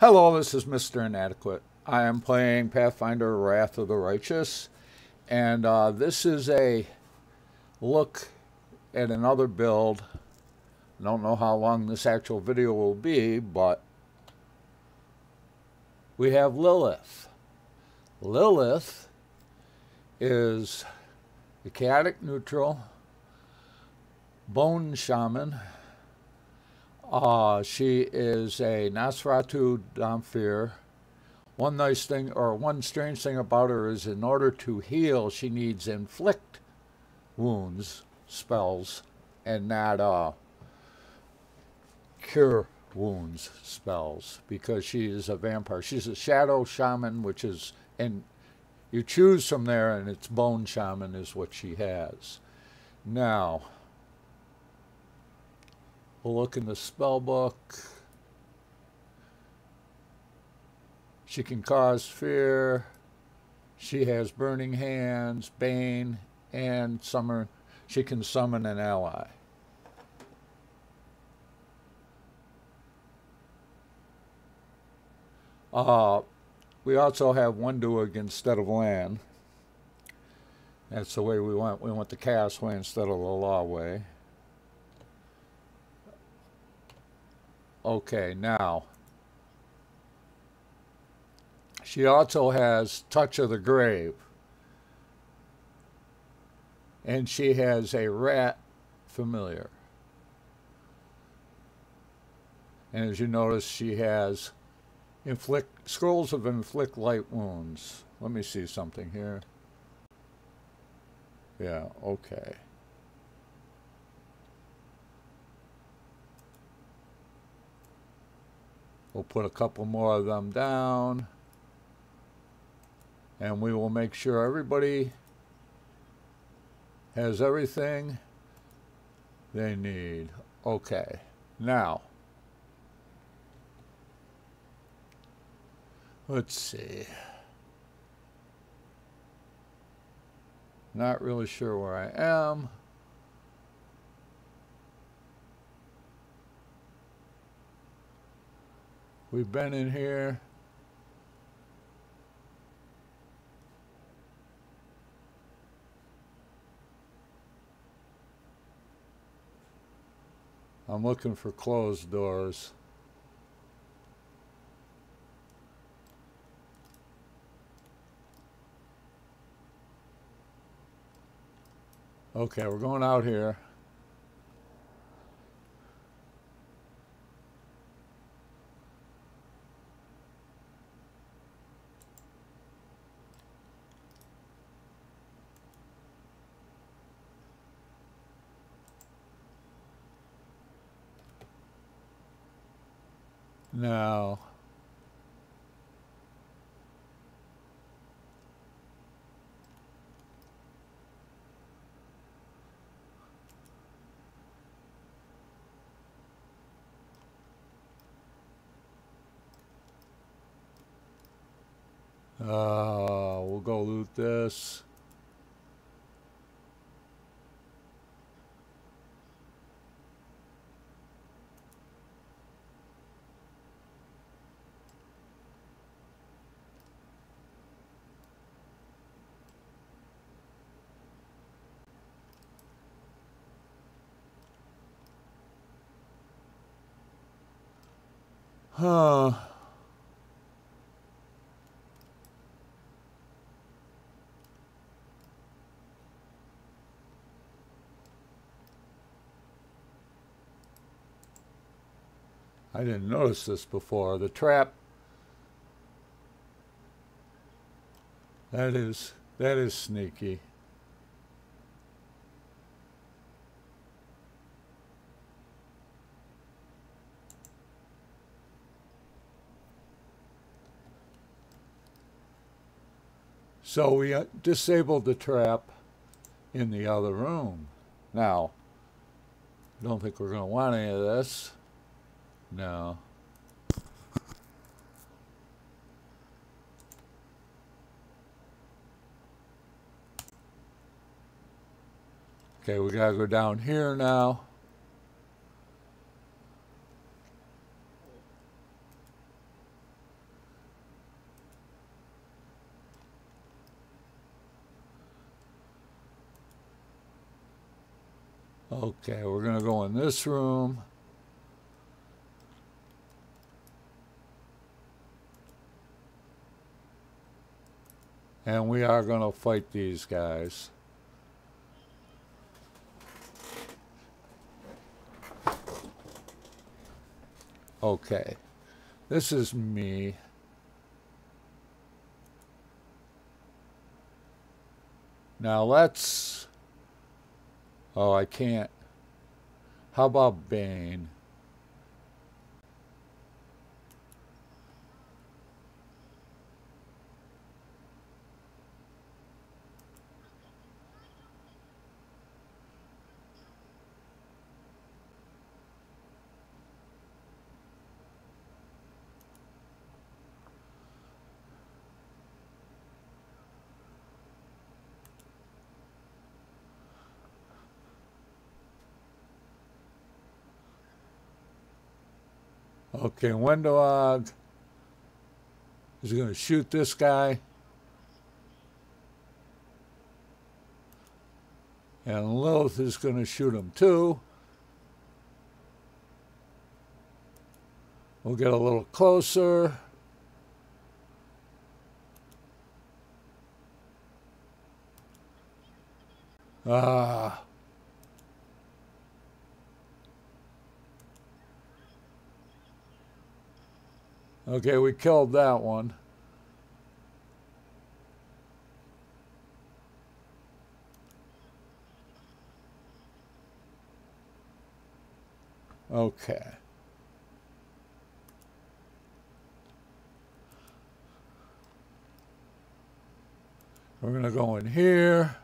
Hello, this is Mr. Inadequate. I am playing Pathfinder Wrath of the Righteous, and this is a look at another build. I don't know how long this actual video will be, but we have Lilith. Lilith is a chaotic neutral bone shaman. She is a Nosferatu Dhampir. One nice thing, or one strange thing about her is in order to heal, she needs inflict wounds, spells, and not cure wounds spells, because she is a vampire. She's a shadow shaman, which is, and you choose from there, and it's bone shaman is what she has. Now, we'll look in the spell book. She can cause fear. She has burning hands, bane, and summon. She can summon an ally. We also have Wenduig instead of Lan. That's the way we want. We want the chaos way instead of the law way. Okay, now she also has Touch of the Grave, and she has a rat familiar. And as you notice, she has scrolls of inflict light wounds. Let me see something here. Yeah, okay. We'll put a couple more of them down, and we will make sure everybody has everything they need. Okay, now, let's see. Not really sure where I am. We've been in here. I'm looking for closed doors. Okay, we're going out here. Now, we'll go loot this. Huh. I didn't notice this before. The trap. That is sneaky. So we disabled the trap in the other room. Now, I don't think we're going to want any of this. No. Okay, we got to go down here now. Okay, we're going to go in this room. And we are going to fight these guys. Okay, this is me. Now let's... Oh, I can't. How about Bane? Okay, Wendog is going to shoot this guy. And Lilith is going to shoot him too. We'll get a little closer. Ah. Okay, we killed that one. Okay. We're going to go in here.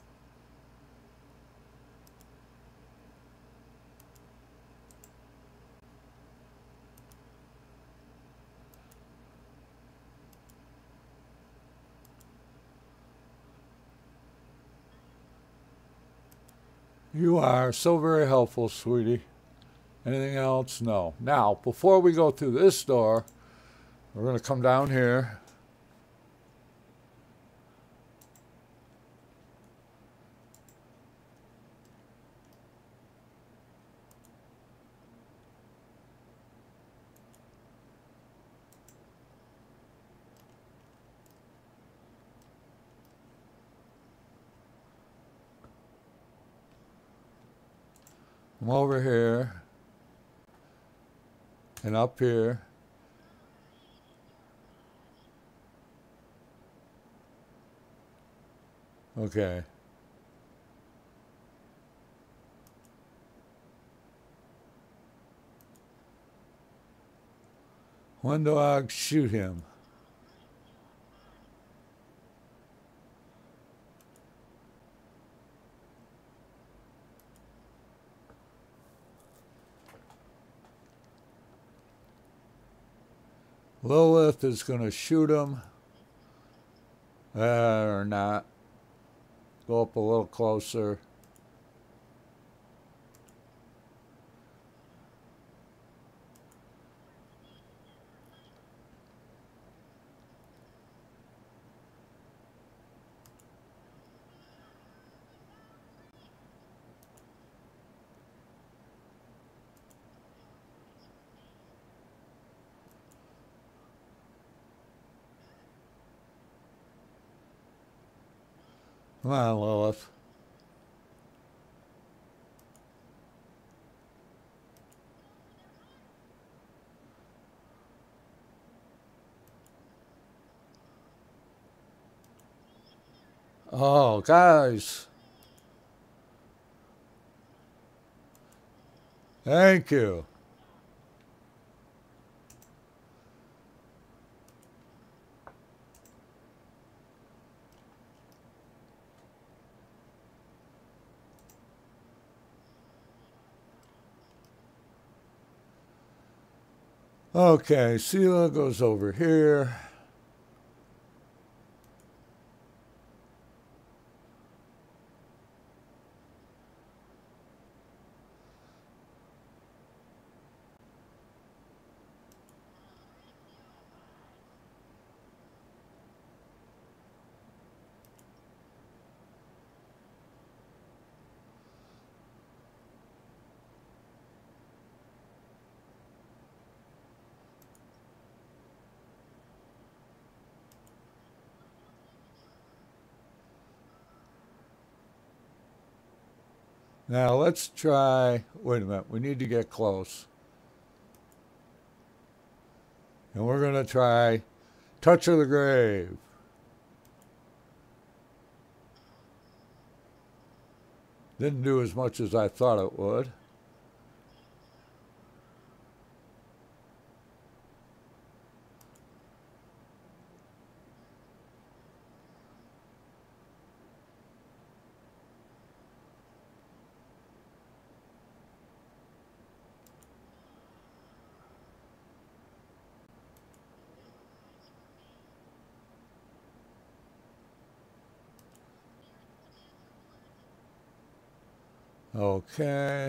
You are so very helpful, sweetie. Anything else? No. Now, before we go through this door, we're going to come down here. Come over here. And up here. Okay. Wendog, shoot him. Lilith is going to shoot him. Or not. Go up a little closer. Come on, Lilith. Oh, guys. Thank you. Okay, Sela goes over here. Now let's try, wait a minute, we need to get close. And we're going to try Touch of the Grave. Didn't do as much as I thought it would. Okay.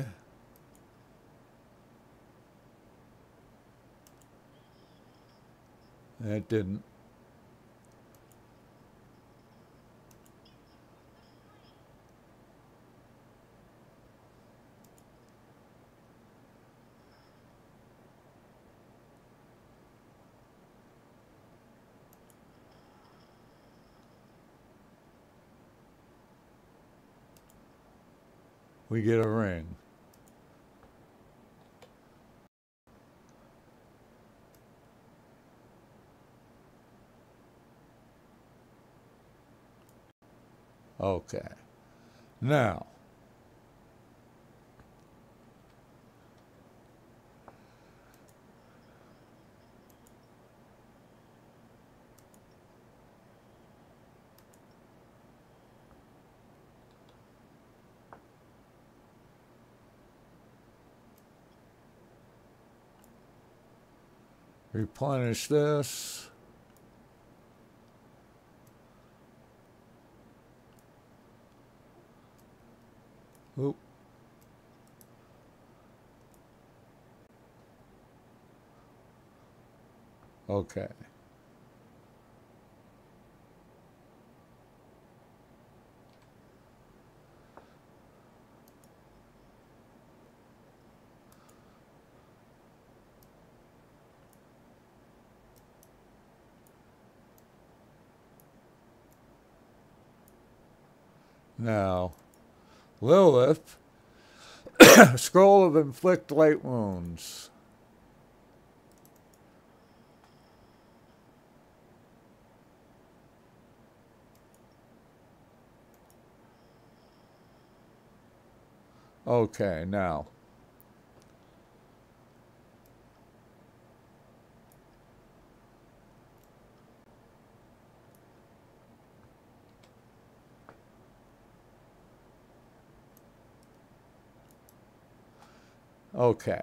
It didn't. We get a ring. Okay. Now, replenish this. Oop. Okay. Now, Lilith, Scroll of Inflict Light Wounds. Okay, now. Okay.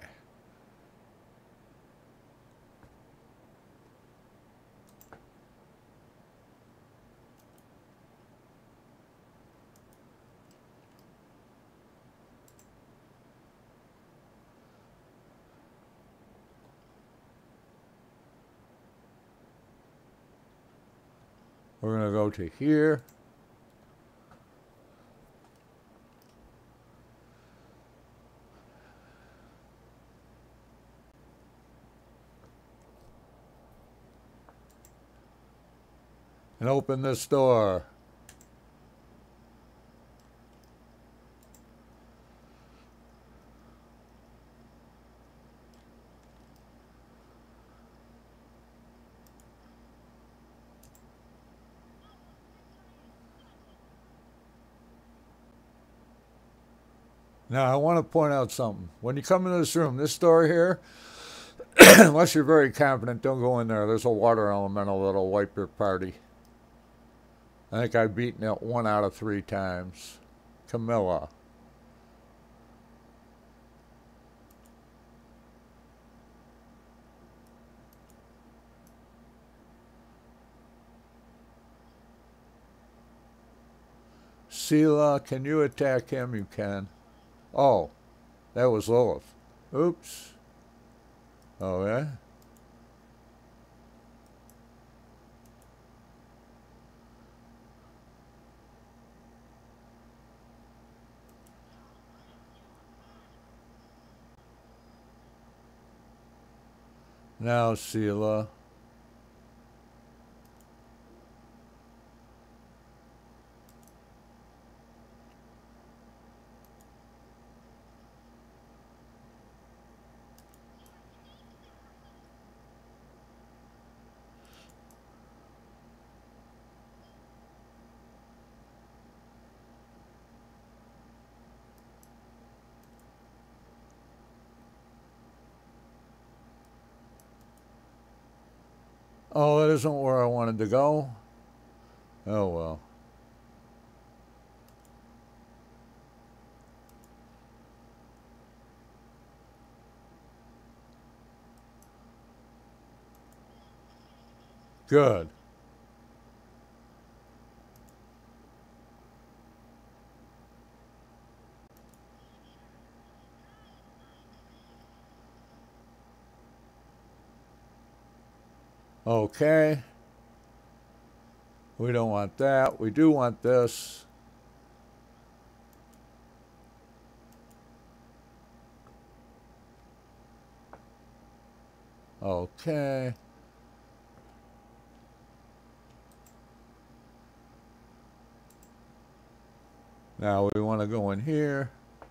We're going to go to here. And open this door. Now, I want to point out something. When you come into this room, this door here, unless you're very confident, don't go in there. There's a water elemental that'll wipe your party. I think I've beaten it 1 out of 3 times. Camilla. Sela, can you attack him? You can. Oh, that was Lilith. Oops. Oh, yeah? Now, Sela. Oh, that isn't where I wanted to go. Oh, well. Good. Okay. We don't want that. We do want this. Okay. Now we want to go in here.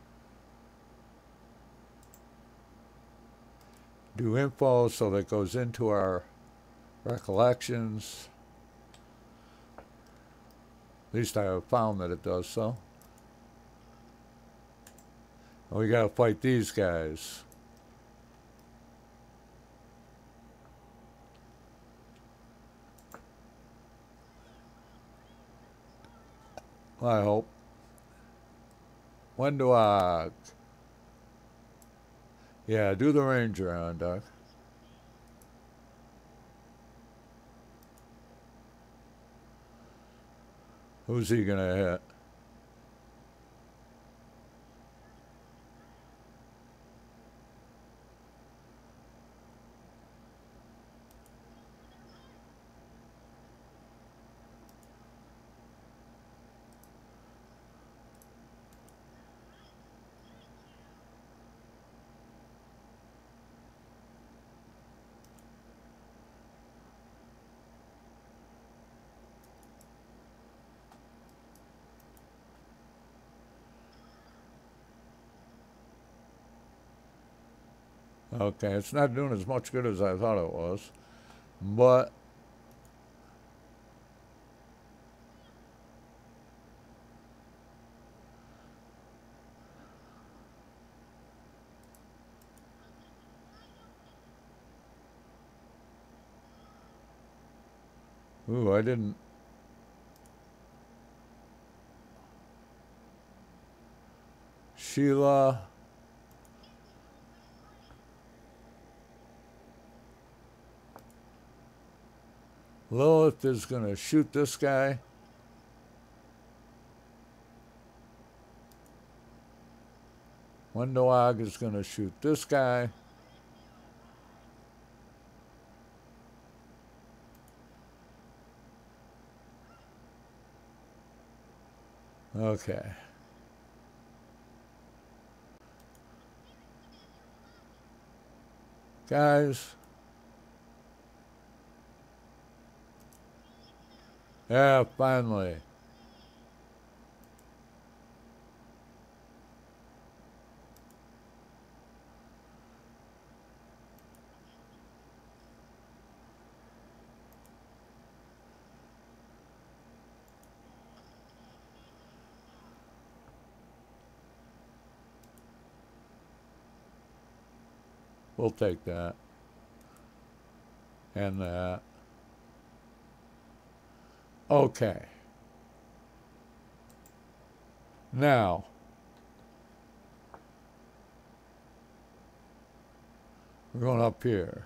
Do info so that goes into our recollections. At least I have found that it does so. And we got to fight these guys. I hope. When do I... Yeah, do the ranger on, Doc. Who's he gonna hit? Okay, it's not doing as much good as I thought it was. But... Ooh, I didn't... Sheila... Lilith is gonna shoot this guy. Wendawag is gonna shoot this guy. Okay. Guys. Yeah, finally. We'll take that. And that. Okay. Now, we're going up here.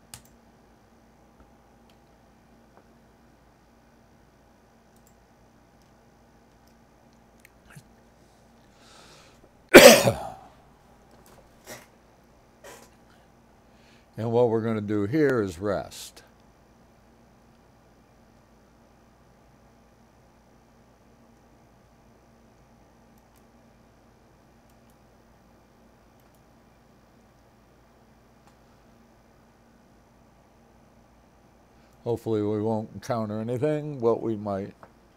And what we're going to do here is rest. Hopefully we won't encounter anything, but we might.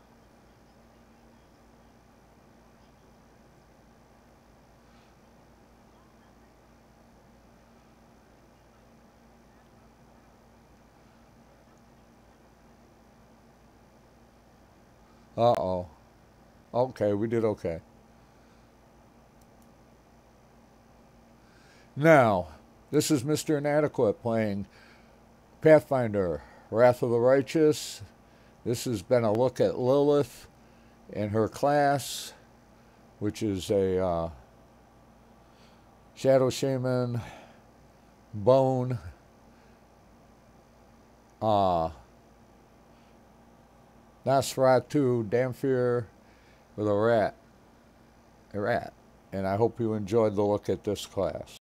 Uh-oh. Okay, we did okay. Now, this is Mr. Inadequate playing Pathfinder Wrath of the Righteous. This has been a look at Lilith and her class, which is a Shadow Shaman, Bone, Nosferatu, Dhampir with a rat. And I hope you enjoyed the look at this class.